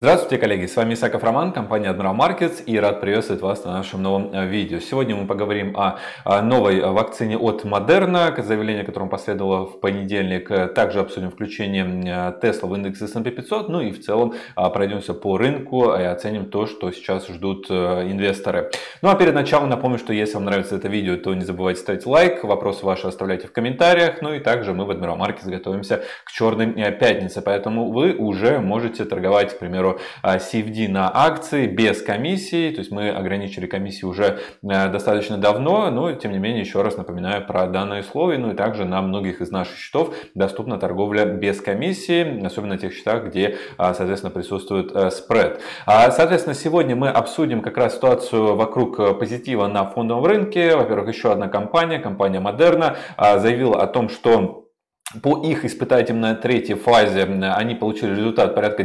Здравствуйте, коллеги! С вами Исаков Роман, компания Admiral Markets, и рад приветствовать вас на нашем новом видео. Сегодня мы поговорим о новой вакцине от Moderna, заявление о котором последовало в понедельник. Также обсудим включение Tesla в индекс S&P 500, ну и в целом пройдемся по рынку и оценим то, что сейчас ждут инвесторы. Ну а перед началом напомню, что если вам нравится это видео, то не забывайте ставить лайк, вопросы ваши оставляйте в комментариях. Ну и также мы в Admiral Markets готовимся к черной пятнице, поэтому вы уже можете торговать, к примеру, CFD на акции без комиссии, то есть мы ограничили комиссии уже достаточно давно, но тем не менее еще раз напоминаю про данное условие, ну и также на многих из наших счетов доступна торговля без комиссии, особенно на тех счетах, где, соответственно, присутствует спред. Соответственно, сегодня мы обсудим как раз ситуацию вокруг позитива на фондовом рынке. Во-первых, еще одна компания Moderna, заявила о том, что по их испытательной третьей фазе они получили результат порядка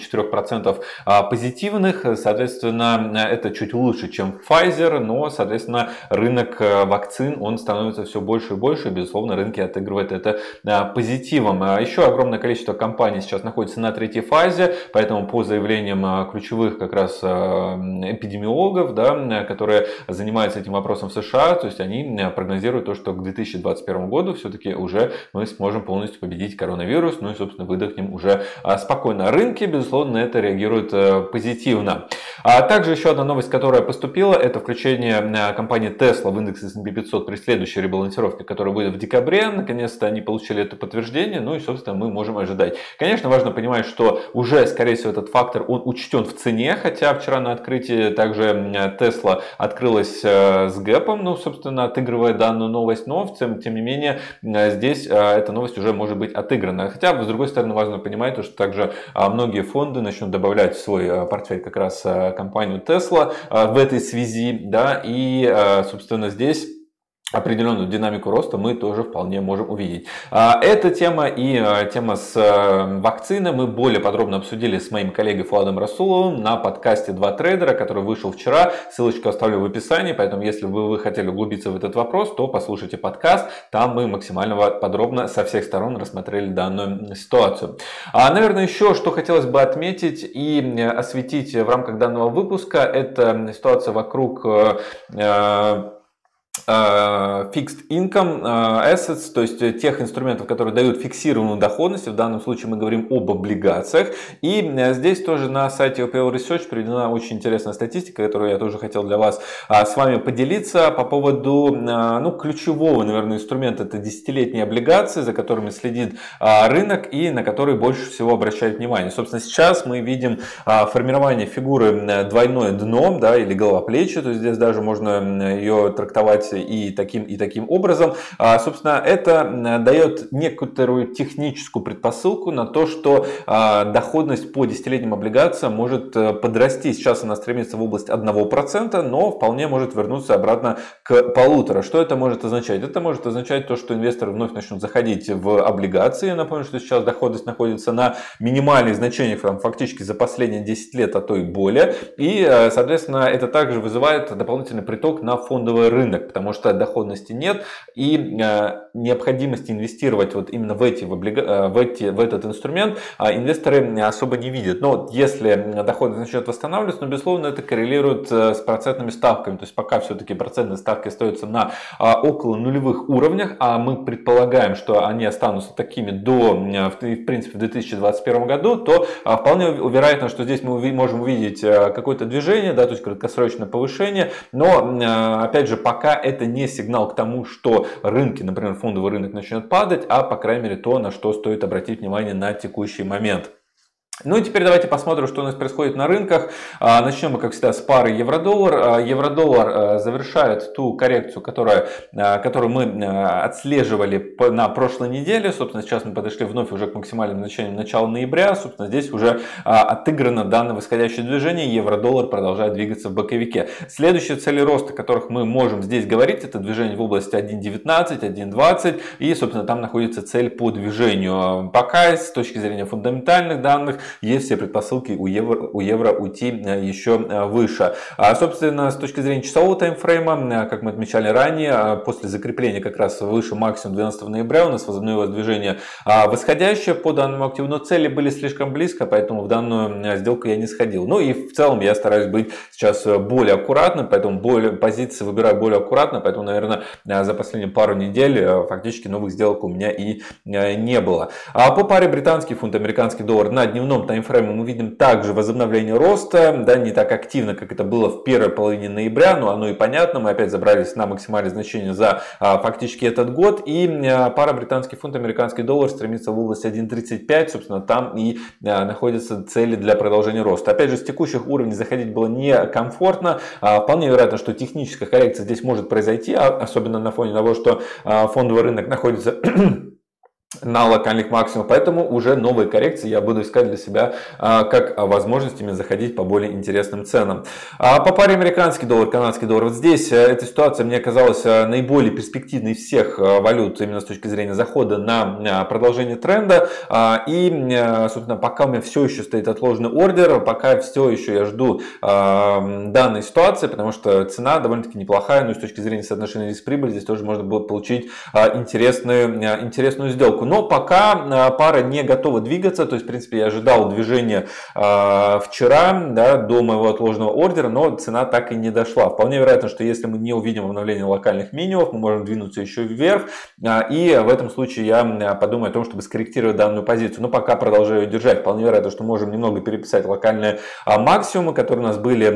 94% позитивных. Соответственно, это чуть лучше, чем Pfizer, но, соответственно, рынок вакцин, он становится все больше и больше. И, безусловно, рынки отыгрывают это позитивом. Еще огромное количество компаний сейчас находится на третьей фазе, поэтому по заявлениям ключевых как раз эпидемиологов, да, которые занимаются этим вопросом в США, то есть они прогнозируют то, что к 2021 году все-таки уже мы сможем полностью победить коронавирус, ну и, собственно, выдохнем уже спокойно. Рынки, безусловно, на это реагируют позитивно. Также еще одна новость, которая поступила, это включение компании Tesla в индекс S&P 500 при следующей ребалансировке, которая будет в декабре. Наконец-то они получили это подтверждение, ну и, собственно, мы можем ожидать. Конечно, важно понимать, что уже, скорее всего, этот фактор, он учтен в цене, хотя вчера на открытии также Tesla открылась с гэпом, ну, собственно, отыгрывая данную новость, но, тем не менее, здесь эта новость уже может быть отыграна. Хотя, с другой стороны, важно понимать, что также многие фонды начнут добавлять в свой портфель как раз компанию Tesla в этой связи, да, и, собственно, здесь определенную динамику роста мы тоже вполне можем увидеть. Эта тема и тема с вакциной мы более подробно обсудили с моим коллегой Фуадом Расуловым на подкасте «Два трейдера», который вышел вчера. Ссылочку оставлю в описании, поэтому если вы хотели углубиться в этот вопрос, то послушайте подкаст. Там мы максимально подробно со всех сторон рассмотрели данную ситуацию. Наверное, еще что хотелось бы отметить и осветить в рамках данного выпуска, это ситуация вокруг fixed income assets, то есть тех инструментов, которые дают фиксированную доходность. В данном случае мы говорим об облигациях. И здесь тоже на сайте OPL Research приведена очень интересная статистика, которую я тоже хотел для вас с вами поделиться по поводу ключевого, наверное, инструмента. Это десятилетние облигации, за которыми следит рынок и на которые больше всего обращает внимание. Собственно, сейчас мы видим формирование фигуры двойное дно, да, или голова-плечи, то есть здесь даже можно ее трактовать и таким образом. Собственно, это дает некоторую техническую предпосылку на то, что доходность по десятилетним облигациям может подрасти. Сейчас она стремится в область 1%, но вполне может вернуться обратно к 1,5%. Что это может означать? Это может означать то, что инвесторы вновь начнут заходить в облигации. Я напомню, что сейчас доходность находится на минимальных значениях фактически за последние 10 лет, а то и более. И, соответственно, это также вызывает дополнительный приток на фондовый рынок, потому что доходности нет и необходимости инвестировать вот именно в этот инструмент инвесторы особо не видят. Но если доходность начнет восстанавливаться, безусловно, это коррелирует с процентными ставками. То есть пока все-таки процентные ставки остаются на около нулевых уровнях, а мы предполагаем, что они останутся такими в принципе, в 2021 году, то вполне вероятно, что здесь мы можем увидеть какое-то движение, да, то есть краткосрочное повышение, но опять же, пока это не сигнал к тому, что рынки, например, фондовый рынок начнет падать, а по крайней мере то, на что стоит обратить внимание на текущий момент. Ну и теперь давайте посмотрим, что у нас происходит на рынках. Начнем мы, как всегда, с пары евро-доллар. Евро-доллар завершает ту коррекцию, которую мы отслеживали на прошлой неделе. Собственно, сейчас мы подошли вновь уже к максимальным значениям начала ноября. Собственно, здесь уже отыграно данное восходящее движение. Евро-доллар продолжает двигаться в боковике. Следующие цели роста, о которых мы можем здесь говорить, это движение в области 1.19, 1.20. И, собственно, там находится цель по движению. Пока с точки зрения фундаментальных данных есть все предпосылки у евро уйти еще выше. Собственно, с точки зрения часового таймфрейма, как мы отмечали ранее, после закрепления как раз выше максимум 12 ноября у нас возобновилось движение восходящее по данному активу, но цели были слишком близко, поэтому в данную сделку я не сходил. Ну и в целом я стараюсь быть сейчас более аккуратным, поэтому позиции выбираю более аккуратно, поэтому, наверное, за последние пару недель фактически новых сделок у меня и не было. По паре британский фунт, американский доллар на дневном таймфрейме мы видим также возобновление роста, да, не так активно, как это было в первой половине ноября, но оно и понятно, мы опять забрались на максимальное значение за фактически этот год, и пара британский фунт, американский доллар стремится в область 1.35, собственно, там и находятся цели для продолжения роста. Опять же, с текущих уровней заходить было некомфортно, вполне вероятно, что техническая коррекция здесь может произойти, особенно на фоне того, что фондовый рынок находится на локальных максимумах, поэтому уже новые коррекции я буду искать для себя как возможностями заходить по более интересным ценам. По паре американский доллар, канадский доллар, вот здесь эта ситуация мне казалась наиболее перспективной из всех валют именно с точки зрения захода на продолжение тренда, и собственно пока у меня все еще стоит отложенный ордер, пока все еще я жду данной ситуации, потому что цена довольно-таки неплохая, но с точки зрения соотношения риск-прибыль здесь тоже можно было получить интересную сделку. Но пока пара не готова двигаться, то есть, в принципе, я ожидал движения вчера, да, до моего отложенного ордера, но цена так и не дошла. Вполне вероятно, что если мы не увидим обновление локальных минимумов, мы можем двинуться еще вверх, и в этом случае я подумаю о том, чтобы скорректировать данную позицию. Но пока продолжаю держать. Вполне вероятно, что можем немного переписать локальные максимумы, которые у нас были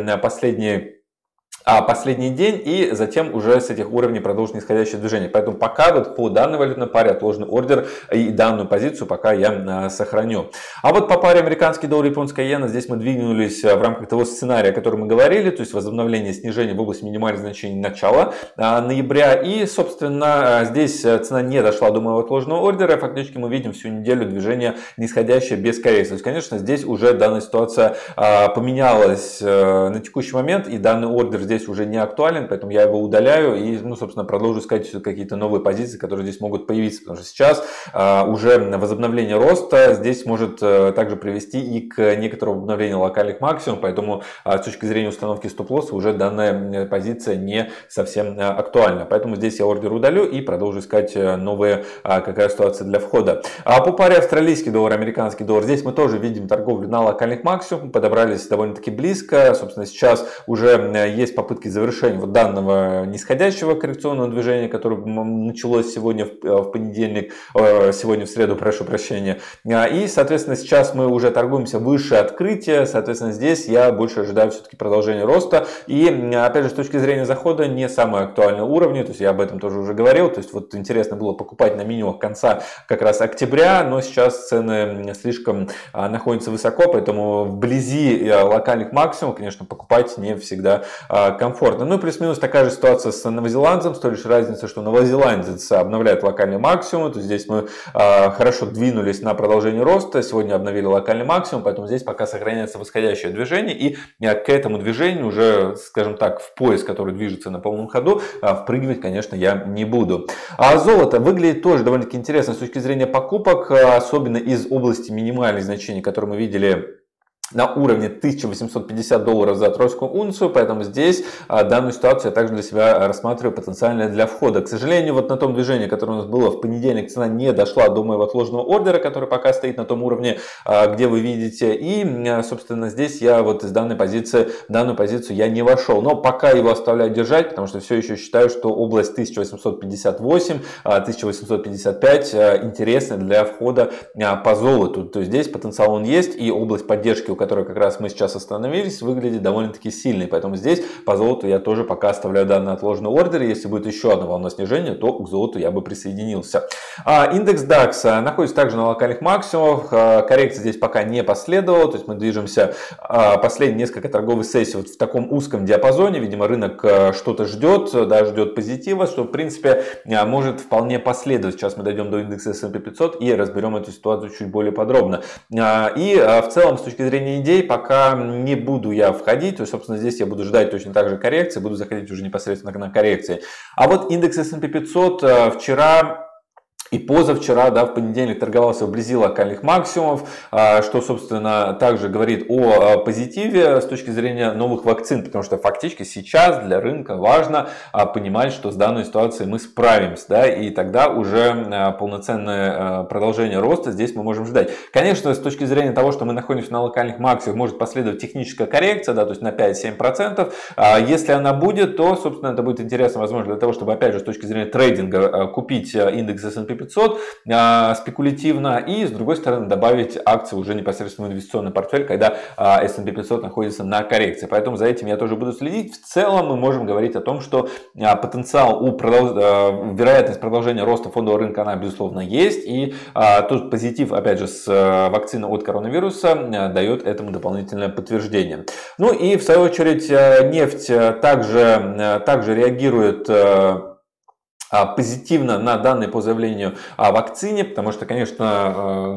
последний день, и затем уже с этих уровней продолжить нисходящее движение. Поэтому пока вот по данной валютной паре отложенный ордер и данную позицию пока я сохраню. А вот по паре американский доллар, японская иена, здесь мы двинулись в рамках того сценария, о котором мы говорили, то есть возобновление снижения в области минимальных значений начала ноября. И, собственно, здесь цена не дошла до моего отложенного ордера. Фактически мы видим всю неделю движение нисходящее без коррекции. То есть, конечно, здесь уже данная ситуация поменялась на текущий момент, и данный ордер здесь уже не актуален, поэтому я его удаляю и, собственно, продолжу искать какие-то новые позиции, которые здесь могут появиться, потому что сейчас уже возобновление роста здесь может также привести и к некоторому обновлению локальных максимумов, поэтому с точки зрения установки стоп-лосса уже данная позиция не совсем актуальна. Поэтому здесь я ордер удалю и продолжу искать новые, какая ситуация для входа. По паре австралийский доллар, американский доллар, здесь мы тоже видим торговлю на локальных максимумах, подобрались довольно-таки близко, собственно, сейчас уже есть попытки завершения вот данного нисходящего коррекционного движения, которое началось сегодня в понедельник, сегодня в среду, прошу прощения. И, соответственно, сейчас мы уже торгуемся выше открытия, соответственно, здесь я больше ожидаю все-таки продолжения роста. И, опять же, с точки зрения захода, не самые актуальные уровни, то есть я об этом тоже уже говорил, то есть вот интересно было покупать на минимумах конца как раз октября, но сейчас цены слишком находятся высоко, поэтому вблизи локальных максимумов, конечно, покупать не всегда комфортно. Ну и плюс-минус такая же ситуация с новозеландцем, с той лишь разницей, что новозеландец обновляет локальный максимум, то есть здесь мы хорошо двинулись на продолжение роста, сегодня обновили локальный максимум, поэтому здесь пока сохраняется восходящее движение, и к этому движению уже, скажем так, в пояс, который движется на полном ходу, впрыгивать, конечно, я не буду. А золото выглядит тоже довольно-таки интересно с точки зрения покупок, особенно из области минимальных значений, которые мы видели на уровне $1850 за тройскую унцию, поэтому здесь данную ситуацию я также для себя рассматриваю потенциально для входа. К сожалению, вот на том движении, которое у нас было в понедельник, цена не дошла до моего отложенного ордера, который пока стоит на том уровне, где вы видите, и, собственно, здесь я вот из данную позицию я не вошел, но пока его оставляю держать, потому что все еще считаю, что область 1858, 1855 интересна для входа по золоту, то есть здесь потенциал он есть, и область поддержки, у которой как раз мы сейчас остановились, выглядит довольно-таки сильной. Поэтому здесь по золоту я тоже пока оставляю данный отложенный ордер. Если будет еще одна волна снижения, то к золоту я бы присоединился. Индекс DAX находится также на локальных максимумах. Коррекция здесь пока не последовала. То есть мы движемся последние несколько торговых сессий вот в таком узком диапазоне. Видимо, рынок что-то ждет, да, ждет позитива, что в принципе может вполне последовать. Сейчас мы дойдем до индекса S&P 500 и разберем эту ситуацию чуть более подробно. И в целом, с точки зрения идей, пока не буду я входить, то есть, собственно, здесь я буду ждать точно так же коррекции, буду заходить уже непосредственно на коррекции. А вот индекс S&P 500 вчера И позавчера, да, в понедельник торговался вблизи локальных максимумов, что, собственно, также говорит о позитиве с точки зрения новых вакцин, потому что фактически сейчас для рынка важно понимать, что с данной ситуацией мы справимся, да, и тогда уже полноценное продолжение роста здесь мы можем ждать. Конечно, с точки зрения того, что мы находимся на локальных максимумах, может последовать техническая коррекция, да, то есть на 5-7%. Если она будет, то, собственно, это будет интересно, возможно, для того, чтобы, опять же, с точки зрения трейдинга купить индекс S&P 500 спекулятивно и, с другой стороны, добавить акции уже непосредственно в инвестиционный портфель, когда S&P 500 находится на коррекции. Поэтому за этим я тоже буду следить. В целом мы можем говорить о том, что потенциал вероятность продолжения роста фондового рынка, она, безусловно, есть. И тут позитив, опять же, с вакциной от коронавируса дает этому дополнительное подтверждение. Ну и, в свою очередь, нефть также реагирует позитивно на данные по заявлению о вакцине, потому что, конечно,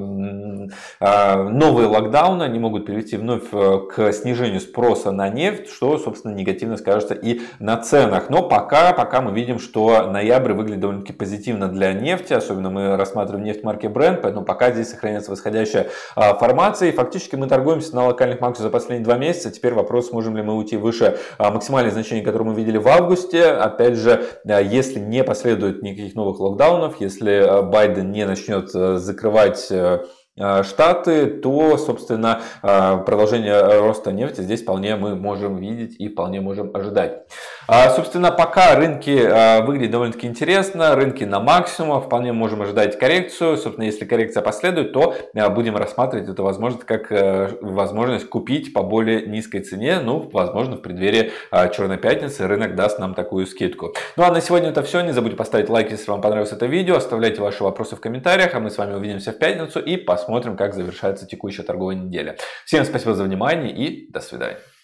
новые локдауны они могут привести вновь к снижению спроса на нефть, что, собственно, негативно скажется и на ценах. Но пока мы видим, что ноябрь выглядит довольно-таки позитивно для нефти, особенно мы рассматриваем нефть марки Brent, поэтому пока здесь сохраняется восходящая формация. И фактически мы торгуемся на локальных максимумах за последние 2 месяца. Теперь вопрос, сможем ли мы уйти выше максимальных значений, которые мы видели в августе. Опять же, если не последует никаких новых локдаунов, если Байден не начнет закрывать Штаты, то, собственно, продолжение роста нефти здесь вполне мы можем видеть и вполне можем ожидать. Собственно, пока рынки выглядят довольно-таки интересно, рынки на максимумах, вполне можем ожидать коррекцию. Собственно, если коррекция последует, то будем рассматривать эту возможность как возможность купить по более низкой цене. Ну, возможно, в преддверии Черной пятницы рынок даст нам такую скидку. Ну а на сегодня это все. Не забудьте поставить лайк, если вам понравилось это видео. Оставляйте ваши вопросы в комментариях, а мы с вами увидимся в пятницу и посмотрим, как завершается текущая торговая неделя. Всем спасибо за внимание и до свидания.